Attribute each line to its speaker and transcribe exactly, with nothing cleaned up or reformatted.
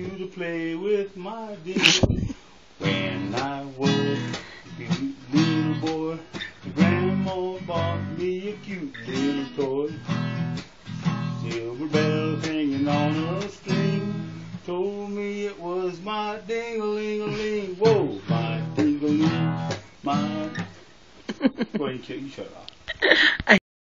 Speaker 1: you to play with my dingle. When I was a little boy, Grandma bought me a cute little toy. Silver bells hanging on a string, told me it was my ding-a-ling-a-ling. Whoa, my ding-a-ling, my... Go ahead, you shut it off.